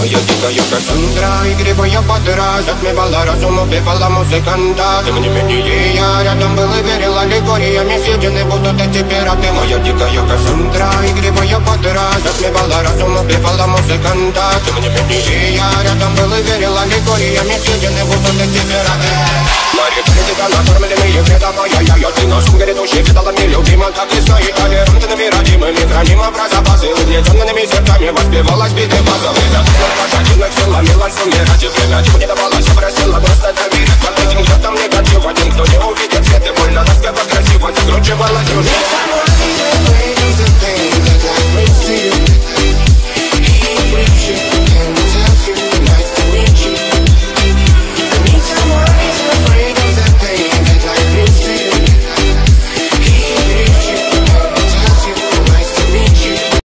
Моя дикая Кассандра, игривая подра, затмевала разум, убивала музыканта. Тем не менее я рядом был и верил аллегориями, съедены будут эти пираты. Моя дикая Кассандра, игривая подра, затмевала разум, убивала музыканта. Тем не менее я рядом был и верил аллегориями, съедены будут эти пираты. Мари критика, накормленные предавая я ты на шум грядущий предалами любима, так и стоит толерантными родимыми, хранимо про запасы, угнетенными сердцами воспевалась биты базовых. Пожадинных силами лась умирать и время чего не давалось, просила просто доверять. Под этим кто-то негатив, один, кто не увидит свет и больно, ласково, красиво закручивалась.